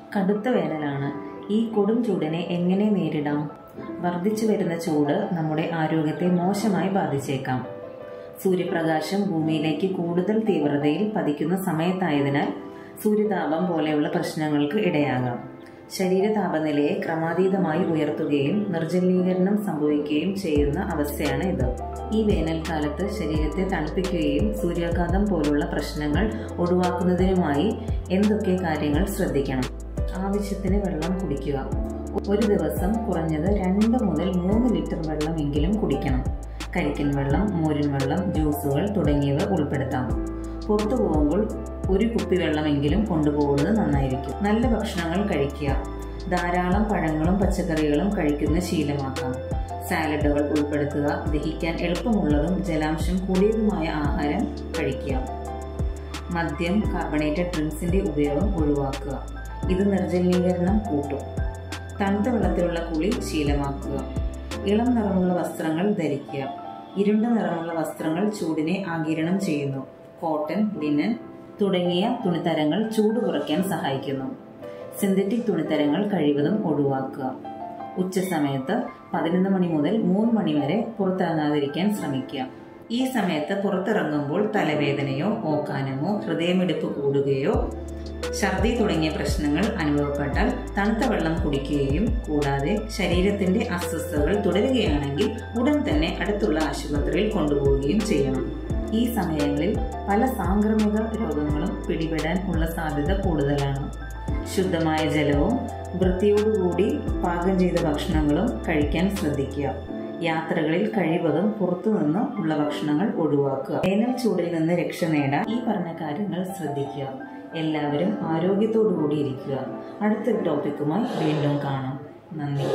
കടുത്ത വേനലാണ്. ഈ കൊടും ചൂടിനെ എങ്ങനെ നേരിടാം? വർദ്ധിച്ചു വരുന്ന ചൂട് നമ്മുടെ ആരോഗ്യത്തെ മോശമായി ബാധിച്ചേക്കാം. സൂര്യപ്രകാശം ഭൂമിയിലേക്ക് കൂടുതൽ തീവ്രതയിൽ പതിക്കുന്ന സമയത്തായതിനാൽ സൂര്യതാപം പോലെയുള്ള പ്രശ്നങ്ങൾക്ക് ഇടയാകാം. ശരീര താപനിലയെ ക്രമാതീതമായി ഉയർത്തുകയും നിർജ്ജലീകരണം സംഭവിക്കുകയും ചെയ്യുന്ന അവസ്ഥയാണ് ഇത്. ഈ വേനൽക്കാലത്ത് ശരീരത്തെ തണുപ്പിക്കുകയും സൂര്യാഘാതം പോലുള്ള പ്രശ്നങ്ങൾ ഒഴിവാക്കുന്നതിനുമായി എന്തൊക്കെ കാര്യങ്ങൾ ശ്രദ്ധിക്കണം? ആവശ്യത്തിന് വെള്ളം കുടിക്കുക. ഒരു ദിവസം കുറഞ്ഞത് 2 മുതൽ 3 ലിറ്റർ വെള്ളമെങ്കിലും കുടിക്കണം. കരിക്കൻ വെള്ളം, മോരിൻ വെള്ളം, ജ്യൂസുകൾ തുടങ്ങിയവ ഉൾപ്പെടുത്താം. പുറത്തു പോകുമ്പോൾ 1 കുപ്പി വെള്ളമെങ്കിലും കൊണ്ടുപോകുന്നത് നന്നായിരിക്കും. നല്ല ഭക്ഷണങ്ങൾ കഴിക്കുക. ധാരാളം പഴങ്ങളും പച്ചക്കറികളും കഴിക്കുന്ന ശീലമാക്കാം. സാലഡുകൾ ഉൾപ്പെടുത്തുക. ദഹിക്കാൻ എളുപ്പമുള്ളതും ജലാംശം കൂടിയതുമായ ആഹാരം കഴിക്കുക. മദ്യം, കാർബണേറ്റഡ് ഡ്രിങ്ക്സിന്റെ ഉപയോഗം ഒഴിവാക്കുക. ഇത് നിർജ്ജലീകരണം കൂട്ടും. തണുത്ത വെള്ളത്തിലുള്ള കുളി ശീലമാക്കുക. ഇളം നിറമുള്ള വസ്ത്രങ്ങൾ ധരിക്കുക. ഇരുണ്ട നിറമുള്ള വസ്ത്രങ്ങൾ ചൂടിനെ ആഗിരണം ചെയ്യുന്നു. കോട്ടൺ, ലിനൻ തുടങ്ങിയ തുണിത്തരങ്ങൾ ചൂട് കുറയ്ക്കാൻ സഹായിക്കുന്നു. സിന്തറ്റിക് തുണിത്തരങ്ങൾ കഴിവതും ഒഴിവാക്കുക. ഉച്ചസമയത്ത് 11 മണി മുതൽ 3 മണി വരെ പുറത്തിറങ്ങാതിരിക്കാൻ ശ്രമിക്കുക. ഈ സമയത്ത് പുറത്തിറങ്ങുമ്പോൾ തലവേദനയോ ഓക്കാനമോ ഹൃദയമിടിപ്പ് കൂടുകയോ ഛർദി തുടങ്ങിയ പ്രശ്നങ്ങൾ അനുഭവപ്പെട്ടാൽ തണുത്ത വെള്ളം കുടിക്കുകയും കൂടാതെ ശരീരത്തിന്റെ അസ്വസ്ഥതകൾ തുടരുകയാണെങ്കിൽ ഉടൻ തന്നെ അടുത്തുള്ള ആശുപത്രിയിൽ കൊണ്ടുപോവുകയും ചെയ്യണം. ഈ സമയങ്ങളിൽ പല സാംക്രമിക രോഗങ്ങളും പിടിപെടാൻ ഉള്ള സാധ്യത കൂടുതലാണ്. ശുദ്ധമായ ജലവും വൃത്തിയോടുകൂടി പാകം ചെയ്ത ഭക്ഷണങ്ങളും കഴിക്കാൻ ശ്രദ്ധിക്കുക. യാത്രകളിൽ കഴിവതും പുറത്തുനിന്ന് ഉള്ള ഭക്ഷണങ്ങൾ ഒഴിവാക്കുക. വേനൽ ചൂടിൽ നിന്ന് രക്ഷ നേടാൻ ഈ പറഞ്ഞ കാര്യങ്ങൾ ശ്രദ്ധിക്കുക. എല്ലാവരും ആരോഗ്യത്തോടു കൂടി ഇരിക്കുക. അടുത്തൊരു ടോപ്പിക്കുമായി വീണ്ടും കാണാം. നന്ദി.